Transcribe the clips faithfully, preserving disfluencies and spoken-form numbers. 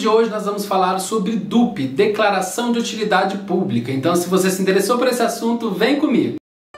hoje nós vamos falar sobre D U P, Declaração de Utilidade Pública. Então, se você se interessou por esse assunto, vem comigo!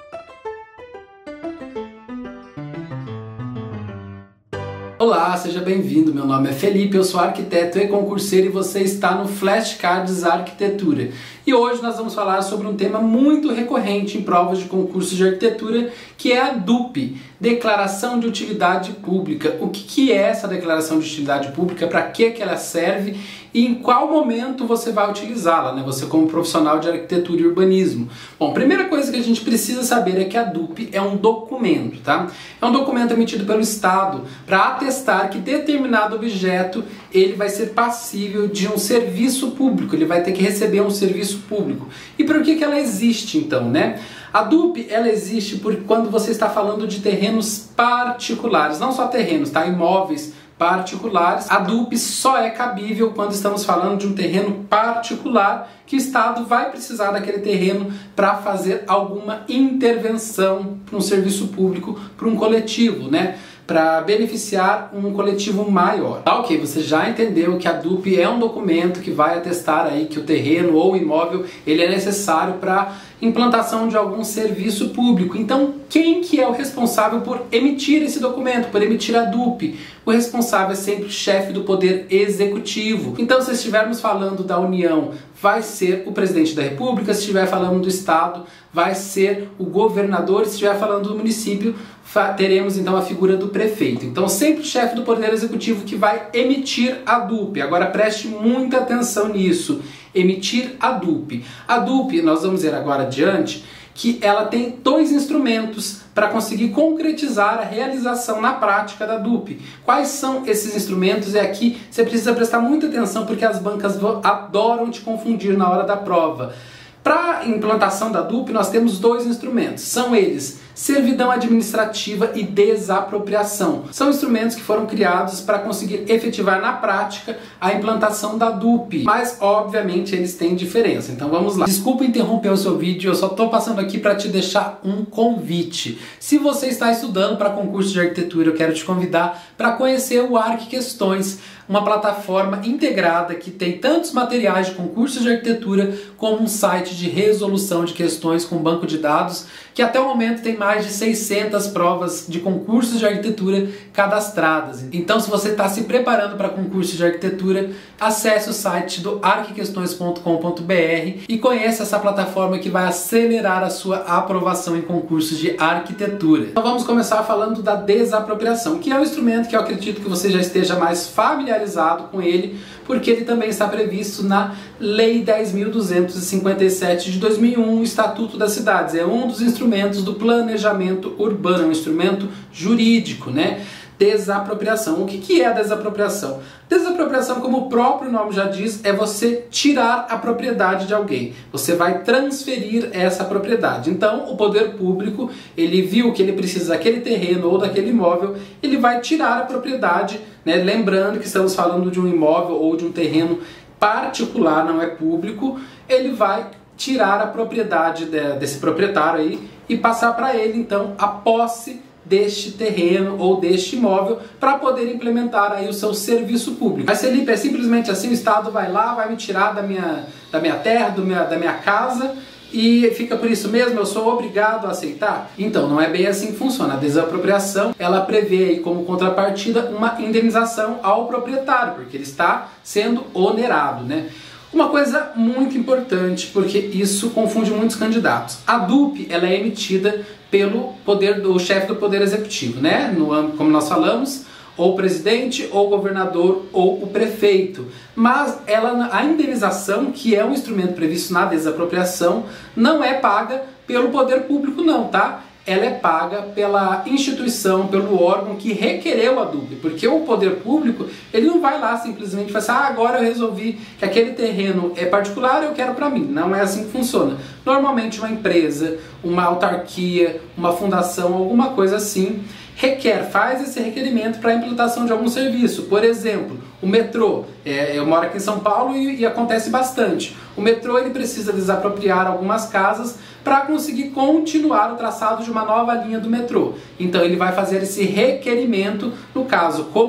Olá, seja bem-vindo. Meu nome é Felipe, eu sou arquiteto e concurseiro e você está no Flashcards Arquitetura. E hoje nós vamos falar sobre um tema muito recorrente em provas de concursos de arquitetura, que é a D U P, Declaração de Utilidade Pública. O que, que é essa Declaração de Utilidade Pública, para que, que ela serve e em qual momento você vai utilizá-la, né? Você como profissional de arquitetura e urbanismo. Bom, a primeira coisa que a gente precisa saber é que a D U P é um documento, tá? É um documento emitido pelo Estado para atestar que determinado objeto ele vai ser passível de um serviço público, ele vai ter que receber um serviço público. E por que que ela existe então, né? A D U P ela existe por quando você está falando de terrenos particulares, não só terrenos, tá? Imóveis particulares. A D U P só é cabível quando estamos falando de um terreno particular que o Estado vai precisar daquele terreno para fazer alguma intervenção para um serviço público, para um coletivo, né? Para beneficiar um coletivo maior. Tá, ok, você já entendeu que a D U P é um documento que vai atestar aí que o terreno ou o imóvel ele é necessário para implantação de algum serviço público. Então, quem que é o responsável por emitir esse documento, por emitir a D U P? O responsável é sempre o chefe do Poder Executivo. Então, se estivermos falando da União, vai ser o Presidente da República. Se estiver falando do Estado, vai ser o governador. Se estiver falando do município, teremos então a figura do prefeito. Então, sempre o chefe do Poder Executivo que vai emitir a D U P. Agora, preste muita atenção nisso. Emitir a D U P. A D U P, nós vamos ver agora adiante, que ela tem dois instrumentos para conseguir concretizar a realização na prática da D U P. Quais são esses instrumentos? E aqui você precisa prestar muita atenção porque as bancas adoram te confundir na hora da prova. Para a implantação da D U P, nós temos dois instrumentos. São eles servidão administrativa e desapropriação. São instrumentos que foram criados para conseguir efetivar na prática a implantação da D U P. Mas, obviamente, eles têm diferença. Então vamos lá. Desculpa interromper o seu vídeo, eu só estou passando aqui para te deixar um convite. Se você está estudando para concurso de arquitetura, eu quero te convidar para conhecer o ArquiQuestões, uma plataforma integrada que tem tantos materiais de concursos de arquitetura como um site de resolução de questões com banco de dados, que até o momento tem mais de seiscentas provas de concursos de arquitetura cadastradas. Então, se você está se preparando para concursos de arquitetura, acesse o site do arquiquestões ponto com ponto br e conheça essa plataforma que vai acelerar a sua aprovação em concursos de arquitetura. Então vamos começar falando da desapropriação, que é um instrumento que eu acredito que você já esteja mais familiarizado com ele, porque ele também está previsto na Lei dez mil duzentos e cinquenta e sete de dois mil e um, o Estatuto das Cidades. É um dos instrumentos do planejamento urbano, é um instrumento jurídico, né? Desapropriação. O que que é a desapropriação? Desapropriação, como o próprio nome já diz, é você tirar a propriedade de alguém. Você vai transferir essa propriedade. Então, o poder público, ele viu que ele precisa daquele terreno ou daquele imóvel, ele vai tirar a propriedade, né? Lembrando que estamos falando de um imóvel ou de um terreno particular, não é público, ele vai tirar a propriedade desse proprietário aí e passar para ele, então, a posse deste terreno ou deste imóvel para poder implementar aí o seu serviço público. Mas, Felipe, é simplesmente assim, o Estado vai lá, vai me tirar da minha, da minha terra, do minha, da minha casa e fica por isso mesmo, eu sou obrigado a aceitar? Então, não é bem assim que funciona. A desapropriação, ela prevê aí como contrapartida uma indenização ao proprietário, porque ele está sendo onerado, né? Uma coisa muito importante, porque isso confunde muitos candidatos. A D U P ela é emitida pelo poder do chefe do Poder Executivo, né? No âmbito, como nós falamos, ou o presidente, ou o governador, ou o prefeito. Mas ela, a indenização, que é um instrumento previsto na desapropriação, não é paga pelo poder público não, tá? Ela é paga pela instituição, pelo órgão que requereu a D U P, porque o poder público, ele não vai lá simplesmente e fala assim, ah, agora eu resolvi que aquele terreno é particular, eu quero para mim. Não é assim que funciona. Normalmente uma empresa, uma autarquia, uma fundação, alguma coisa assim, requer, faz esse requerimento para a implantação de algum serviço. Por exemplo, o metrô. É, eu moro aqui em São Paulo e, e acontece bastante. O metrô ele precisa desapropriar algumas casas para conseguir continuar o traçado de uma nova linha do metrô. Então ele vai fazer esse requerimento, no caso, como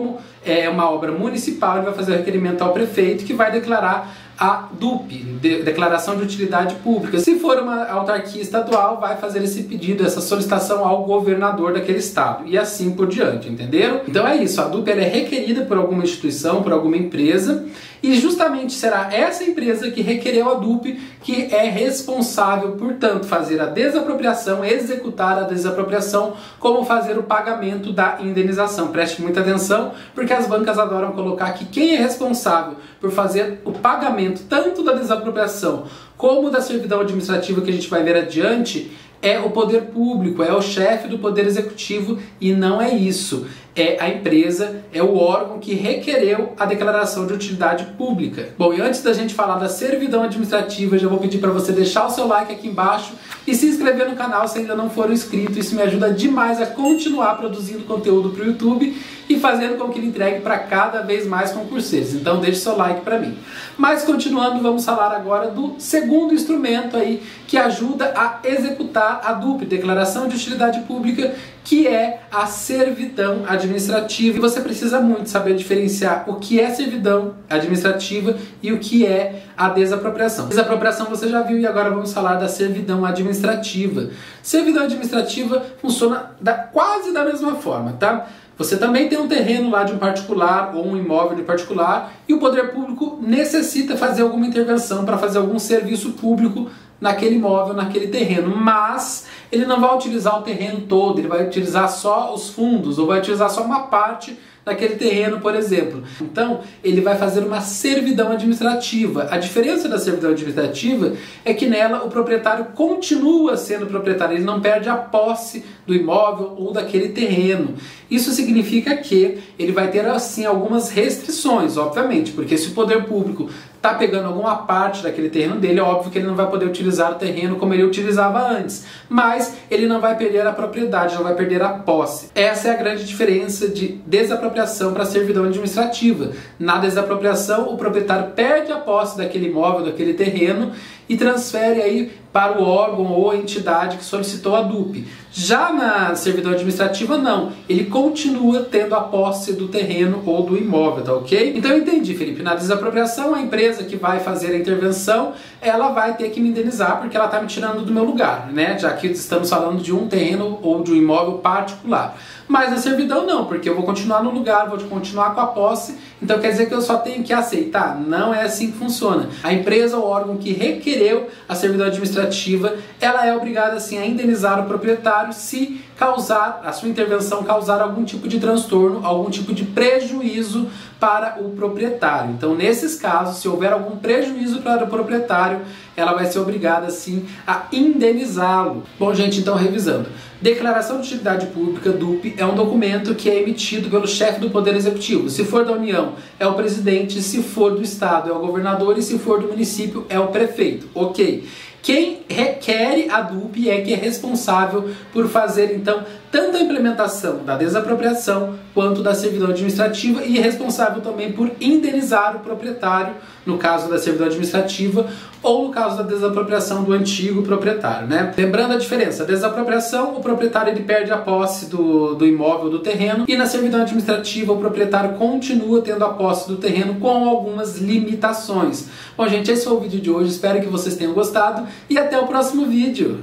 é uma obra municipal, ele vai fazer o requerimento ao prefeito, que vai declarar a D U P, de, Declaração de Utilidade Pública. Se for uma autarquia estadual, vai fazer esse pedido, essa solicitação ao governador daquele estado, e assim por diante, entenderam? Então é isso, a D U P ela é requerida por alguma instituição, por alguma empresa, e justamente será essa empresa que requereu a D U P que é responsável por tanto fazer a desapropriação, executar a desapropriação, como fazer o pagamento da indenização. Preste muita atenção, porque as bancas adoram colocar que quem é responsável por fazer o pagamento tanto da desapropriação como da servidão administrativa, que a gente vai ver adiante, é o poder público, é o chefe do poder executivo, e não é isso. É a empresa, é o órgão que requereu a declaração de utilidade pública. Bom, e antes da gente falar da servidão administrativa, já vou pedir para você deixar o seu like aqui embaixo e se inscrever no canal se ainda não for inscrito. Isso me ajuda demais a continuar produzindo conteúdo para o YouTube e fazendo com que ele entregue para cada vez mais concurseiros. Então deixe seu like para mim. Mas continuando, vamos falar agora do segundo instrumento aí que ajuda a executar a D U P, Declaração de Utilidade Pública, que é a servidão administrativa. E você precisa muito saber diferenciar o que é servidão administrativa e o que é a desapropriação. Desapropriação você já viu, e agora vamos falar da servidão administrativa. Servidão administrativa funciona da, quase da mesma forma, tá? Você também tem um terreno lá de um particular ou um imóvel de particular e o poder público necessita fazer alguma intervenção para fazer algum serviço público naquele imóvel, naquele terreno, mas ele não vai utilizar o terreno todo, ele vai utilizar só os fundos ou vai utilizar só uma parte daquele terreno, por exemplo. Então, ele vai fazer uma servidão administrativa. A diferença da servidão administrativa é que nela o proprietário continua sendo proprietário, ele não perde a posse do imóvel ou daquele terreno. Isso significa que ele vai ter, assim, algumas restrições, obviamente, porque se o poder público está pegando alguma parte daquele terreno dele, é óbvio que ele não vai poder utilizar o terreno como ele utilizava antes, mas ele não vai perder a propriedade, não vai perder a posse. Essa é a grande diferença de desapropriação para servidão administrativa. Na desapropriação, o proprietário perde a posse daquele imóvel, daquele terreno, e transfere aí para o órgão ou a entidade que solicitou a D U P. Já na servidão administrativa, não. Ele continua tendo a posse do terreno ou do imóvel, tá ok? Então eu entendi, Felipe. Na desapropriação, a empresa que vai fazer a intervenção, ela vai ter que me indenizar porque ela está me tirando do meu lugar, né? Já que estamos falando de um terreno ou de um imóvel particular. Mas na servidão não, porque eu vou continuar no lugar, vou continuar com a posse, então quer dizer que eu só tenho que aceitar? Não é assim que funciona. A empresa ou órgão que requereu a servidão administrativa, ela é obrigada assim a indenizar o proprietário se causar, a sua intervenção causar algum tipo de transtorno, algum tipo de prejuízo para o proprietário. Então, nesses casos, se houver algum prejuízo para o proprietário, ela vai ser obrigada, sim, a indenizá-lo. Bom, gente, então, revisando. Declaração de Utilidade Pública, D U P, é um documento que é emitido pelo chefe do Poder Executivo. Se for da União, é o presidente, se for do Estado, é o governador, e se for do município, é o prefeito. Ok. Quem requer a D U P é que é responsável por fazer, então, tanto a implementação da desapropriação quanto da servidão administrativa e é responsável também por indenizar o proprietário, no caso da servidão administrativa, ou no caso da desapropriação do antigo proprietário, né? Lembrando a diferença, a desapropriação, o proprietário ele perde a posse do, do imóvel, do terreno, e na servidão administrativa o proprietário continua tendo a posse do terreno com algumas limitações. Bom, gente, esse foi o vídeo de hoje, espero que vocês tenham gostado e até o próximo vídeo.